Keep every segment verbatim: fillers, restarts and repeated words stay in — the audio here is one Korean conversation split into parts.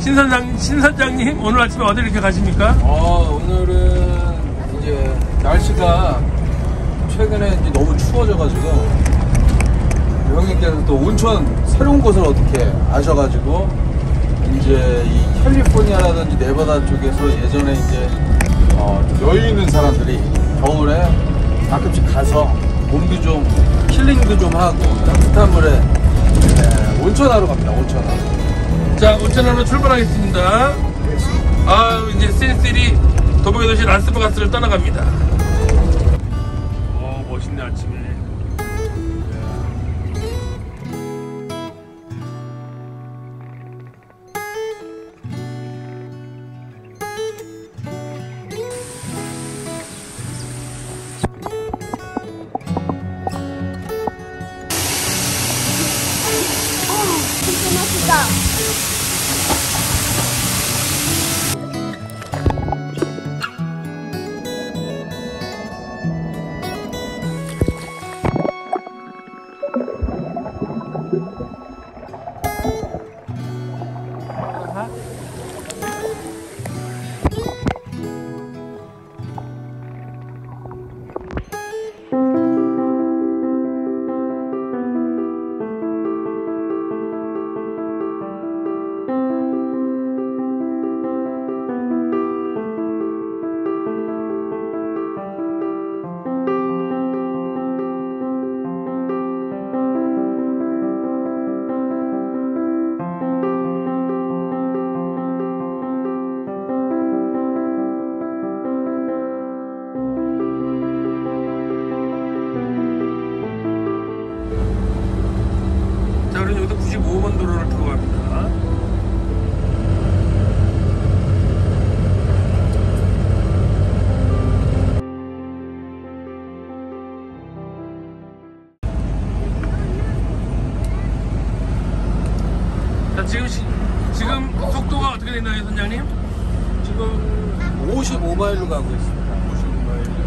신선장, 신선장님, 오늘 아침에 어디 이렇게 가십니까? 어, 오늘은 이제 날씨가 최근에 이제 너무 추워져가지고 형님께서 또 온천 새로운 곳을 어떻게 아셔가지고 이제 이 캘리포니아라든지 네바다 쪽에서 예전에 이제 어, 여유 있는 사람들이 겨울에 가끔씩 가서 몸도 좀 힐링도 좀 하고 따뜻한 물에 네, 온천하러 갑니다. 온천하러. 자, 온천하러 출발하겠습니다. 아, 이제 쓸쓸히 도봉의 도시 라스베가스를 떠나갑니다. 어, 멋있네 아침에. 자, 우리는 여기서 구십오 번 도로를 타고 갑니다. 자, 지금 시, 지금 속도가 어떻게 되나요, 선장님? 지금 오십오 마일로 가고 있습니다. 오십오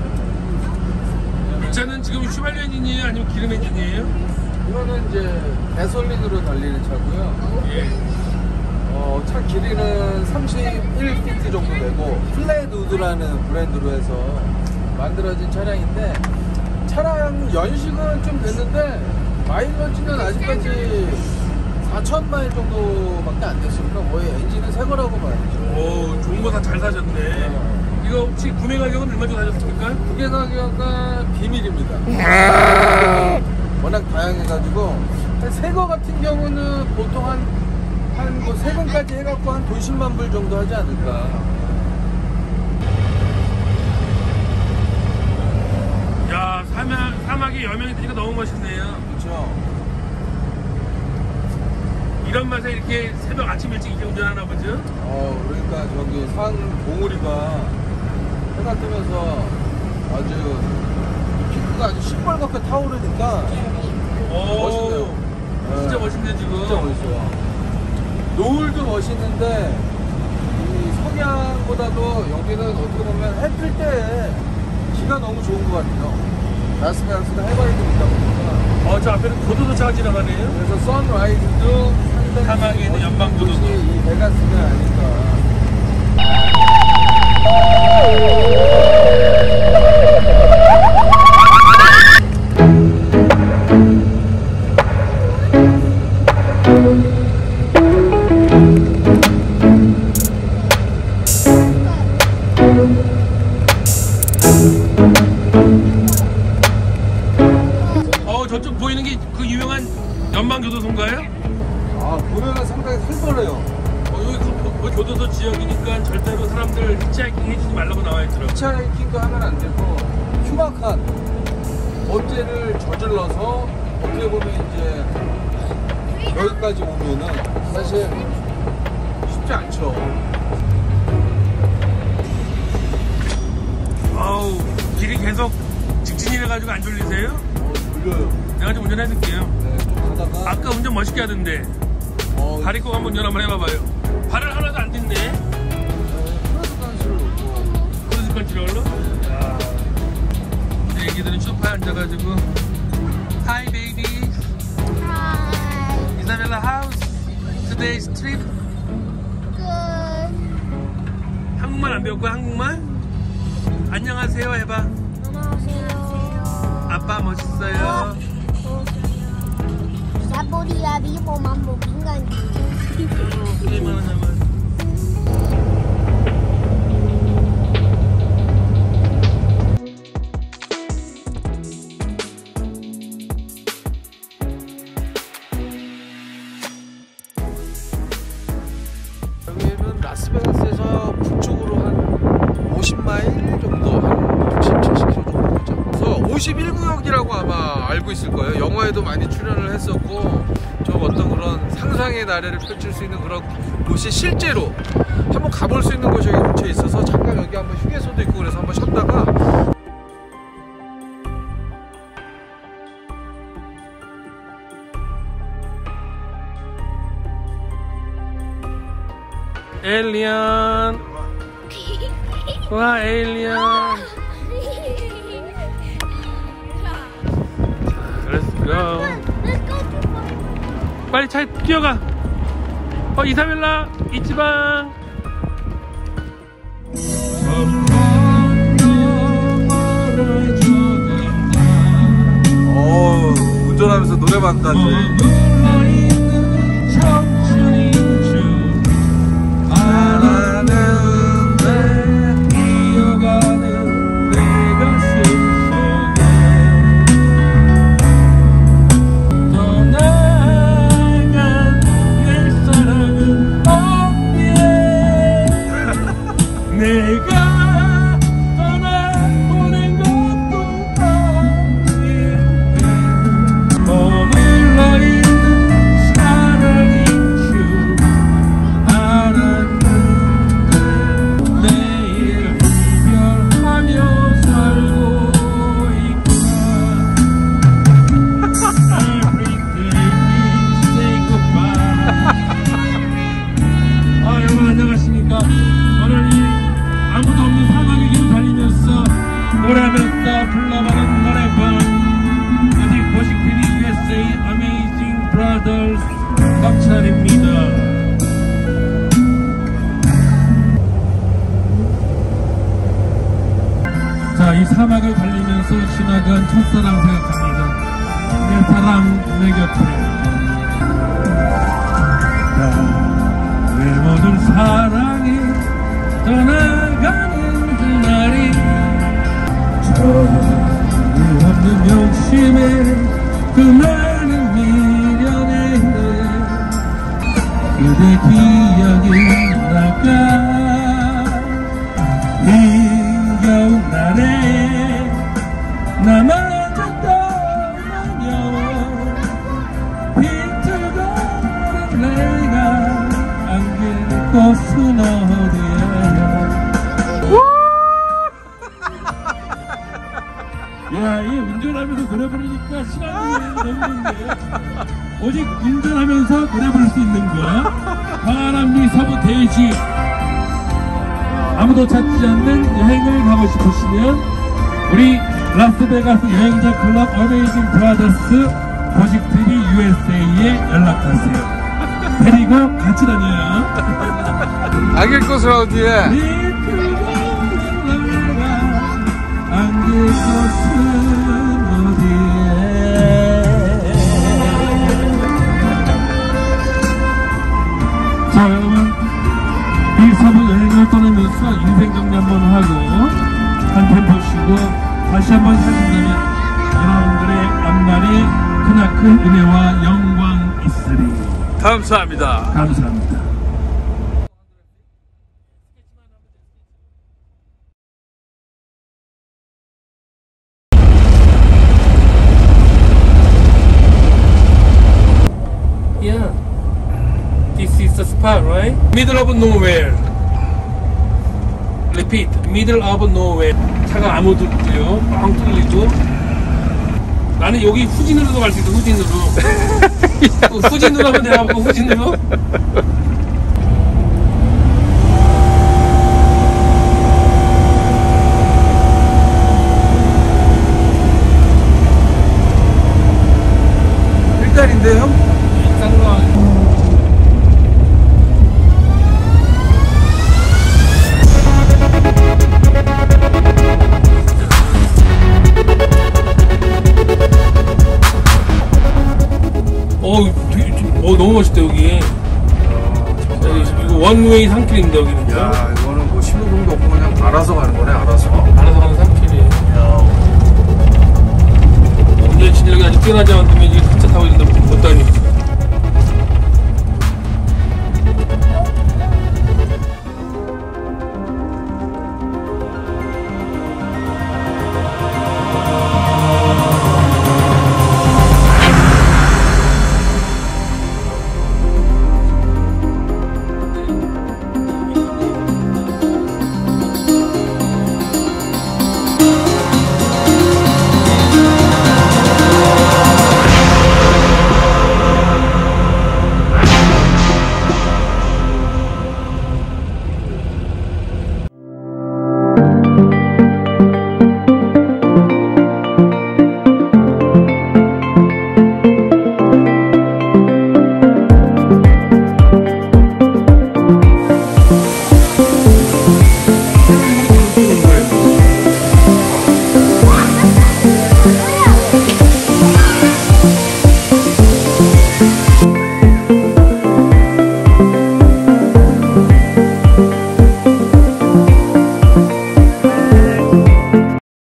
마일. 이 차는 지금 휘발유 엔진이에요? 아니면 기름 엔진이에요? 이거는 이제 가솔린으로 달리는 차고요. 예. 어, 차 길이는 삼십일 피트 정도 되고 플랫우드라는 브랜드로 해서 만들어진 차량인데 차량 연식은 좀 됐는데 마일러지는 아직까지 사천 마일 정도밖에 안 됐으니까 거의 엔진은 새 거라고 봐야죠. 오, 좋은 거 다 잘 사셨네. 네. 이거 혹시 구매 가격은 얼마 정도 사셨습니까? 구매 가격은 비밀입니다. 워낙 다양해가지고 새 거 같은 경우는 보통 한 한 뭐 세금까지 해갖고 한 돈 십만 불 정도 하지 않을까. 야, 사막, 사막에 여명이 되니까 너무 멋있네요. 그렇죠. 이런 맛에 이렇게 새벽 아침 일찍 이렇게 운전하나 보죠? 어, 그러니까 저기 산 봉우리가 해가 뜨면서 아주 피크가 아주 시뻘겋게 타오르니까 오, 멋있네요. 진짜 네. 멋있네 지금. 진짜 멋있어요. 노을도 멋있는데 이 석양보다도 여기는 어떻게 보면 해 뜰 때 기가 너무 좋은 것 같아요. 라스베가스가 해바라기도 있다 보니까. 어, 저 앞에는 고도도차가 지나가네요. 그래서 선라이즈도 상당히 사막에 있는 연방고도. 이 베가스가 아닐까. 어, 저쪽 보이는 게 그 유명한 연방교도소인가요? 아, 보면은 상당히 살벌해요. 어, 여기 그, 그 교도소 지역이니까 절대로 사람들 히치하이킹 해주지 말라고 나와 있더라고요. 히치하이킹도 하면 안 되고 흉악한 범죄를 저질러서 어떻게 보면 이제 여기까지 오면은 사실 쉽지 않죠. 아우, 길이 계속 직진이라 가지고 안 졸리세요? 어, 졸려요. 내가 좀 운전해줄게요. 네, 좀 가다가 아까 운전 멋있게 하던데. 어, 다리 꼭 한번 운전 한번 해봐봐요. 발을 하나도 안 딛네. 프레스 간실을 놓고 크루즈 컨트롤러. 야, 내 애기들은 소파에 앉아가지고 Hi baby. Hi. Isabella house. Today's trip. Good. 한국말 안 배울 거야? 한국말? 안녕하세요 해봐. 안녕하세요. 아빠 멋있어요. Sabodia vivo mambo pingan. 얼마나 나만. 여기는 라스베가스에서 북쪽으로 한 오십 마일 정도, 한 육십, 칠십 킬로미터 정도 되죠. 그래서 오십일 구역이라고 아마 알고 있을 거예요. 영화에도 많이 출연을 했었고, 좀 어떤 그런 상상의 나래를 펼칠 수 있는 그런 곳이 실제로 한번 가볼 수 있는 곳이 여기 근처에 있어서 잠깐 여기 한번 휴게소도 있고 그래서 한번 쉬었다가 에일리언. 와 에일리언. Let's go. 빨리 차에 뛰어가. 어 이사벨라 이치방. 어 운전하면서 노래방까지. 노래하면서 불러가는 노래방 뮤직 버식피디 유에스에이 어메이징 브라더스 박찬입니다. 자, 이 사막을 달리면서 지나간 첫사랑 생각합니다. 내 사랑 내 곁에 내 모든 사랑이 떠나가는 그날이 없는 욕심에 그 많은 미련에 그대 기억이 날까. 힘겨운 날에 나마저 떠나며 비틀거리는 내가 안길 곳은 어디야. 야, 이 운전하면서 노래 부르니까 시간이 넘는데 오직 운전하면서 노래 부를 수 있는 거. 광안리 서부 대지. 아무도 찾지 않는 여행을 가고 싶으시면 우리 라스베가스 여행자 클럽 어메이징 브라더스 버식피디 유에스에이에 연락하세요. 데리고 같이 다녀요. 안길 곳은 어디에? 안길 곳은 어디에. 자, 여러분 이 서부 여행을 떠나면서 인생 정리 한번 하고 한편 보시고 다시 한번 하신다면 여러분들의 앞날이 크나큰 은혜와 영광 있으리. 감사합니다. 감사합니다. Yeah, this is the spot, right? Middle of nowhere. Repeat, middle of nowhere. 차가 아무도 없고요, 뻥 뚫리고. 나는 여기 후진으로도 갈 수 있어, 후진으로. 후진으로 하면 되나 보고, 후진으로. 일달인데 형? 짠거 굉장히 산길입니다, 여기는요. 야, 이거는 뭐 신호등도 없고 그냥 알아서 가는 거네, 알아서.